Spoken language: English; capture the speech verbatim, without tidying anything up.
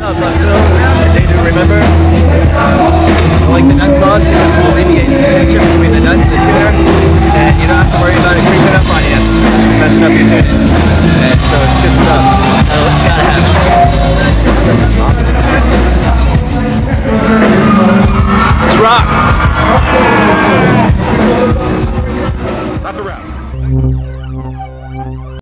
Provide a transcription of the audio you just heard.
Up, uh, Phil, a day to remember. Uh, I like the Nuts Sauce.